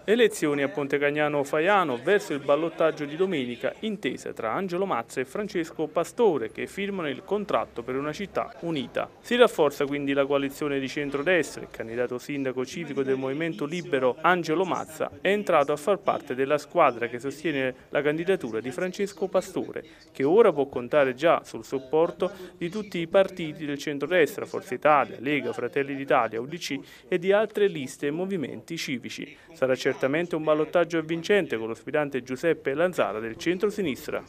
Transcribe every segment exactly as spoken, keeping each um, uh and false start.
Elezioni a Pontecagnano Faiano verso il ballottaggio di domenica, intesa tra Angelo Mazza e Francesco Pastore che firmano il contratto per una città unita. Si rafforza quindi la coalizione di centrodestra. Il candidato sindaco civico del Movimento Libero Angelo Mazza è entrato a far parte della squadra che sostiene la candidatura di Francesco Pastore, che ora può contare già sul supporto di tutti i partiti del centrodestra, Forza Italia, Lega, Fratelli d'Italia, U D C e di altre liste e movimenti civici. Sarà certamente un ballottaggio avvincente con lo sfidante Giuseppe Lanzara del centro-sinistra.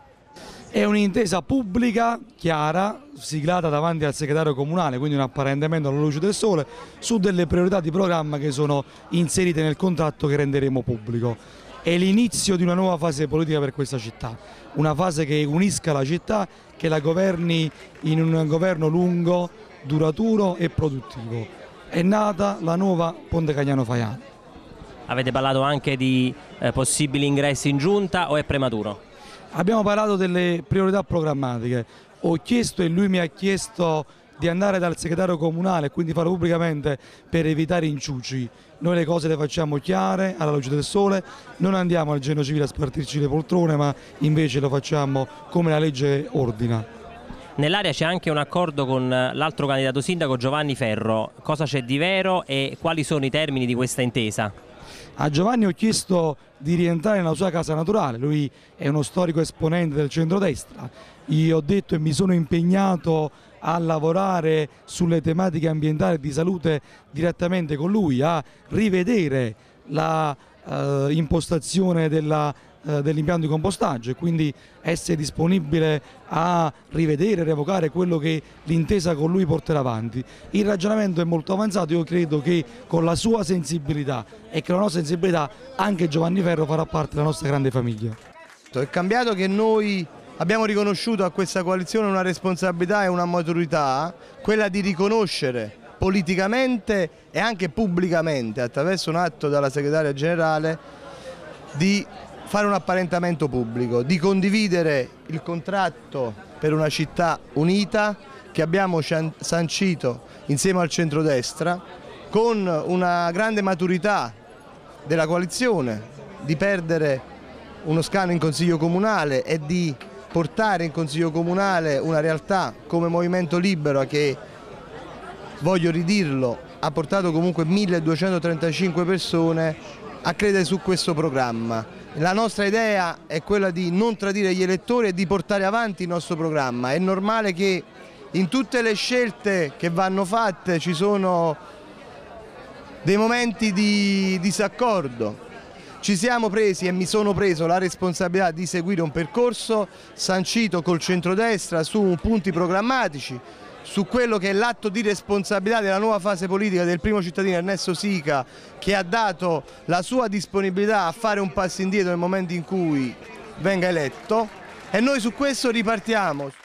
È un'intesa pubblica, chiara, siglata davanti al segretario comunale, quindi un apparentamento alla luce del sole, su delle priorità di programma che sono inserite nel contratto che renderemo pubblico. È l'inizio di una nuova fase politica per questa città, una fase che unisca la città, che la governi in un governo lungo, duraturo e produttivo. È nata la nuova Pontecagnano Faiano. Avete parlato anche di eh, possibili ingressi in giunta o è prematuro? Abbiamo parlato delle priorità programmatiche. Ho chiesto e lui mi ha chiesto di andare dal segretario comunale, quindi farlo pubblicamente per evitare inciuci. Noi le cose le facciamo chiare, alla luce del sole, non andiamo al genio civile a spartirci le poltrone, ma invece lo facciamo come la legge ordina. Nell'area c'è anche un accordo con l'altro candidato sindaco Giovanni Ferro. Cosa c'è di vero e quali sono i termini di questa intesa? A Giovanni ho chiesto di rientrare nella sua casa naturale, lui è uno storico esponente del centrodestra. Io ho detto e mi sono impegnato a lavorare sulle tematiche ambientali e di salute direttamente con lui, a rivedere la eh, impostazione della dell'impianto di compostaggio e quindi essere disponibile a rivedere e revocare quello che l'intesa con lui porterà avanti. Il ragionamento è molto avanzato, io credo che con la sua sensibilità e con la nostra sensibilità anche Giovanni Ferro farà parte della nostra grande famiglia. È cambiato che noi abbiamo riconosciuto a questa coalizione una responsabilità e una maturità, quella di riconoscere politicamente e anche pubblicamente attraverso un atto dalla segretaria generale di fare un apparentamento pubblico, di condividere il contratto per una città unita che abbiamo sancito insieme al centrodestra con una grande maturità della coalizione di perdere uno scranno in Consiglio Comunale e di portare in Consiglio Comunale una realtà come Movimento Libero che, voglio ridirlo, ha portato comunque milleduecentotrentacinque persone a credere su questo programma. La nostra idea è quella di non tradire gli elettori e di portare avanti il nostro programma. È normale che in tutte le scelte che vanno fatte ci sono dei momenti di disaccordo. Ci siamo presi e mi sono preso la responsabilità di seguire un percorso sancito col centrodestra su punti programmatici, su quello che è l'atto di responsabilità della nuova fase politica del primo cittadino Ernesto Sica, che ha dato la sua disponibilità a fare un passo indietro nel momento in cui venga eletto, e noi su questo ripartiamo.